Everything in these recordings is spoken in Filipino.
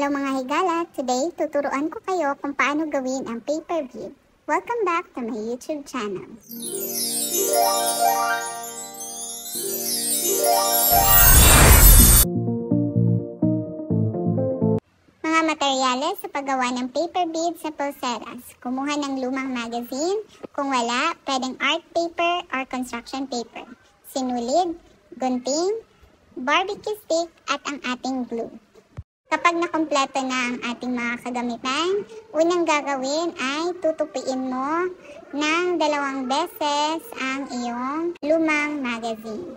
Hello mga higala! Today, tuturuan ko kayo kung paano gawin ang paper bead. Welcome back to my YouTube channel. Mga materyales sa paggawa ng paper bead sa pulseras. Kumuha ng lumang magazine. Kung wala, pwedeng art paper or construction paper. Sinulid, gunting, barbecue stick at ang ating glue. Kapag nakumpleto na ang ating mga kagamitan, unang gagawin ay tutupiin mo ng 2 beses ang iyong lumang magazine.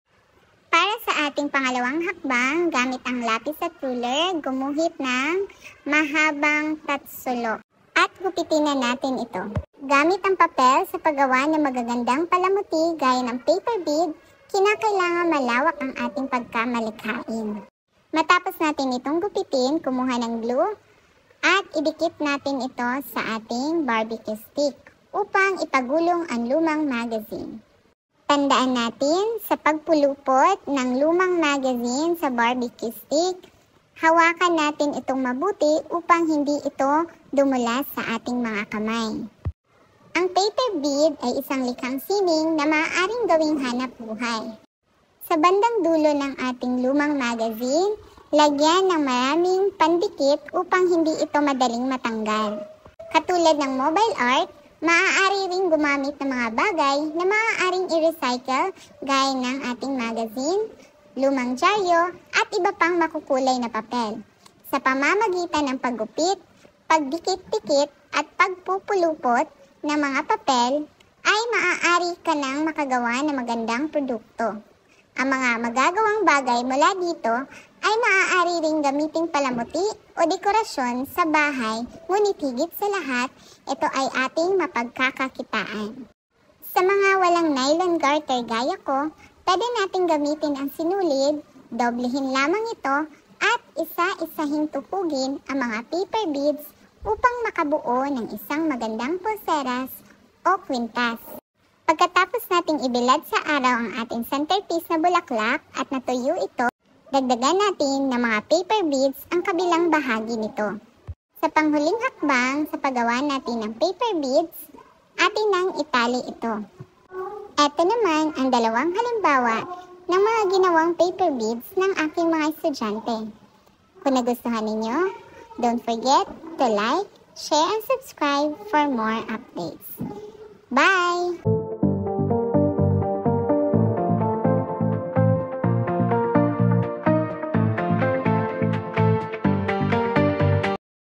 Para sa ating pangalawang hakbang, gamit ang lapis at ruler, gumuhit ng mahabang tatsulok at gupitin na natin ito. Gamit ang papel sa paggawa ng magagandang palamuti gaya ng paper bead, kinakailangan malawak ang ating pagkamalikhain. Matapos natin itong gupitin, kumuha ng glue at idikit natin ito sa ating barbecue stick upang ipagulong ang lumang magazine. Tandaan natin sa pagpulupot ng lumang magazine sa barbecue stick, hawakan natin itong mabuti upang hindi ito dumula sa ating mga kamay. Ang paper bead ay isang likhang sining na maaaring gawing hanap buhay. Sa bandang dulo ng ating lumang magazine, lagyan ng maraming pandikit upang hindi ito madaling matanggal. Katulad ng mobile art, maaari ring gumamit ng mga bagay na maaaring i-recycle gaya ng ating magazine, lumang dyaryo at iba pang makukulay na papel. Sa pamamagitan ng paggupit, pagdikit-dikit at pagpupulupot ng mga papel, ay maaari ka nang makagawa ng magandang produkto. Ang mga magagawang bagay mula dito ay maaari ring gamiting palamuti o dekorasyon sa bahay, ngunit higit sa lahat, ito ay ating mapagkakakitaan. Sa mga walang nylon garter gaya ko, pwede nating gamitin ang sinulid, doblehin lamang ito, at isa-isahing tupugin ang mga paper beads upang makabuo ng isang magandang pulseras o kwintas. Pagkatapos nating ibilad sa araw ang ating centerpiece na bulaklak at natuyo ito, dagdagan natin ng mga paper beads ang kabilang bahagi nito. Sa panghuling hakbang sa paggawa natin ng paper beads, atin nang itali ito. Ito naman ang 2 halimbawa ng mga ginawang paper beads ng aking mga estudyante. Kung nagustuhan ninyo, don't forget to like, share, and subscribe for more updates. Bye!